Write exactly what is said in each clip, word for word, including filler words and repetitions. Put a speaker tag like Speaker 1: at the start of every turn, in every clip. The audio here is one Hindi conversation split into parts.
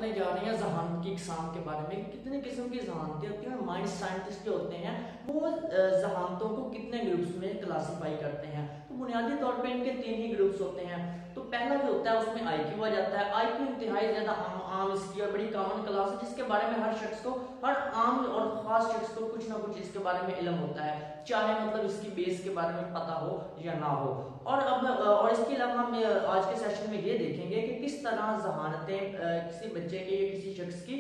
Speaker 1: करने जा रहे हैं जहानत की इकसाम के बारे में। कितने किस्म की जहानतें होती हैं। माइंड साइंटिस्ट जो होते हैं वो जहानतों को कितने ग्रुप्स में क्लासीफाई करते हैं। तो बुनियादी तौर पे इनके तीन ही ग्रुप्स होते हैं। तो पहला जो होता है उसमें आईक्यू आ जाता है। आईक्यू इंतहाई ज्यादा आम, आम इसकी और बड़ी कॉमन क्लास है, जिसके बारे में हर शख्स को, हर आम और खास शख्स को कुछ ना कुछ इसके बारे में इल्म होता है, चाहे मतलब इसकी बेस के बारे में पता हो या ना हो। और अब और इसके अलावा हम आज के सेशन में ये देखेंगे कि किस तरह जहानतें किसी बच्चे के या किसी शख्स की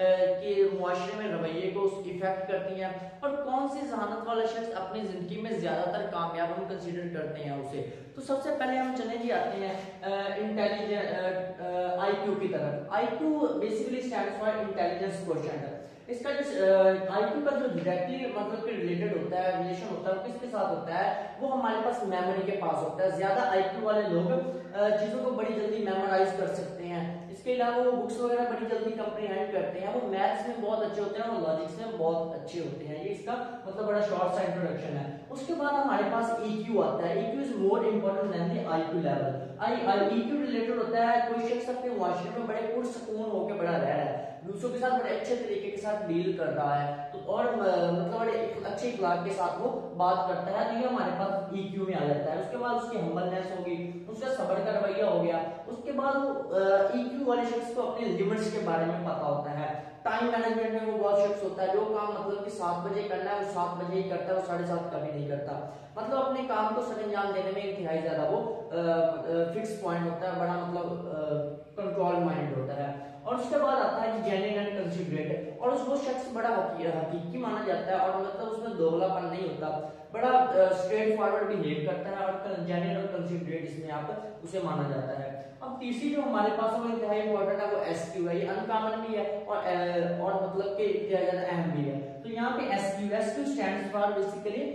Speaker 1: के मुआशरे में रवैये को इफेक्ट करती हैं, और कौन सी जहानत वाला शख्स अपनी जिंदगी में ज्यादातर कामयाब हम कंसीडर करते हैं उसे। तो सबसे पहले हम चले जी आते हैं इंटेलिजेंट आईक्यू की तरफ। IQ basically stands for intelligence quotient. इसका जो आईक्यू का जो डायरेक्टली मतलब कि रिलेटेड होता है, रिलेशन होता है, वो किसके साथ होता है, वो हमारे पास मेमोरी के पास होता है। ज्यादा आईक्यू वाले लोग चीजों को बड़ी जल्दी मेमोराइज कर सकते हैं। इसके अलावा वो बुक्स वगैरह बड़ी जल्दी कंप्रीहेंड करते हैं। वो मैथ्स में बहुत अच्छे होते हैं और लॉजिक्स में बहुत अच्छे होते हैं। ये इसका मतलब बड़ा शॉर्ट सा इंट्रोडक्शन है। उसके बाद हमारे पास ईक्यू आता है। EQ is more important then the IQ level. I EQ related होता है कोई शख्स अपने मुआशरे में बड़े पुरसुकून होकर बड़ा रह रहा है, दूसरों के साथ बड़े अच्छे तरीके के साथ डील कर रहा है, तो और मतलब बड़े अच्छे इखलाक के साथ वो बात करता है, तो ये हमारे पास ईक्यू में आ जाता है। उसके बाद उसकी हम्बलनेस होगी, उसका सब्र का रवैया हो गया। उसके बाद वो ईक्यू वाले शख्स को अपने लिमिट्स के बारे में पता होता है। टाइम मैनेजमेंट में वो बहुत शख्स होता है जो काम मतलब कि सात बजे करना है वो सात बजे ही करता है, वो साढ़े सात कभी नहीं करता। मतलब अपने काम को सर अंजाम देने में इंतहाई ज्यादा वो फिक्स पॉइंट होता है, बड़ा मतलब कंट्रोल माइंड होता है। और उसके बाद आता है जेन्युइन एंड कंसिडरेट, और वो शख्स बड़ा हकीकी माना जाता है और मतलब उसमें दोगलापन नहीं होता, बड़ा स्ट्रेट फॉरवर्ड बिहेव करता है, और जेन्युइन और कंसिडरेट इसमें आप उसे माना जाता है। अब तीसरी जो हमारे पास वो इंतहाई इंपॉर्टेंट है वो एसक्यू है। ये अनकॉमन भी है और और मतलब के इंतहाई ज्यादा अहम भी है। तो यहाँ पे SQ SQ stands for basically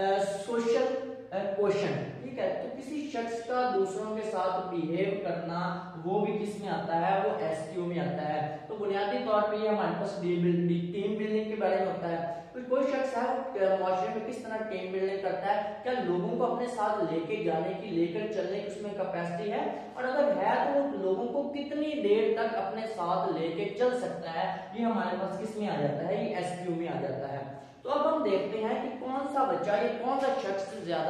Speaker 1: social question, ठीक है। तो किसी शख्स का दूसरों के साथ बिहेव करना वो भी किस में आता है, वो एसक्यू में आता है। तो बुनियादी तौर पे ये हमारे पास टीम बिल्डिंग के बारे में होता है। तो कोई शख्स है वो मुआशरे में किस तरह टीम बिल्डिंग करता है, क्या लोगों को अपने साथ लेके जाने की, लेकर चलने की उसमें कैपेसिटी है, और अगर है तो वो लोगों को कितनी देर तक अपने साथ लेके चल सकता है, ये हमारे पास किस में आ जाता है, ये एसक्यू में आ जाता है। तो अब हम देखते हैं कि कौन सा बच्चा, ये कौन सा शख्स ज्यादा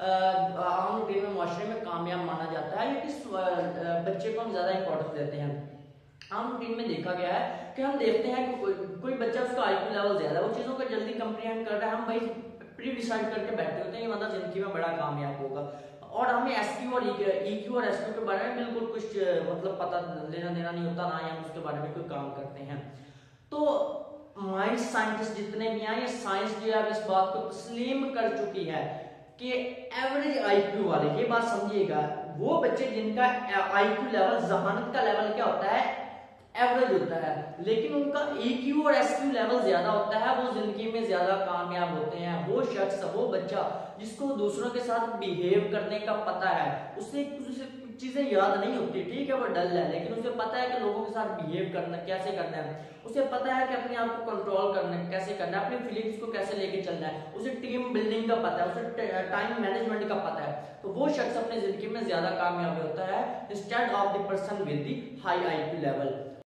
Speaker 1: आम रूटीन में मुआशरे में कामयाब माना जाता है, या किस बच्चे को हम ज्यादा इंपॉर्टेंस देते हैं। आम रूटीन में देखा गया है कि हम देखते हैं कि कोई, कोई बच्चा उसका आईक्यू लेवल ज्यादा है, वो चीजों को जल्दी कंप्रीहेंड कर रहा है, हम भाई प्री डिसाइड करके बैठे होते हैं ये मतलब जिंदगी में बड़ा कामयाब होगा, और हमें एसक्यू और ईक्यू और एसक्यू के बारे में बिल्कुल कुछ मतलब पता लेना देना नहीं होता, ना ही हम उसके बारे में कोई काम करते हैं। तो माइंड साइंटिस्ट जितने भी हैं, ये साइंस जो है इस बात को तस्लीम कर चुकी है कि एवरेज आईक्यू वाले, ये बात समझिएगा, वो बच्चे जिनका आईक्यू लेवल, जहानत का लेवल क्या होता है, एवरेज होता है, लेकिन उनका ईक्यू और एसक्यू लेवल ज्यादा होता है, वो जिंदगी में ज्यादा कामयाब होते हैं। वो शख्स, वो बच्चा जिसको दूसरों के साथ बिहेव करने का पता है, उसे कुछ चीजें याद नहीं होती, ठीक है वो डल है, लेकिन उसे पता है कि लोगों के साथ बिहेव करना कैसे करना है, उसे पता है कि अपने आप को कंट्रोल करना कैसे करना है, अपनी फीलिंग्स को कैसे लेके चलना है, उसे टीम बिल्डिंग का पता है, उसे टाइम मैनेजमेंट का पता है, तो वो शख्स अपनी जिंदगी में ज्यादा कामयाब होता है instead of the person with the high IQ level.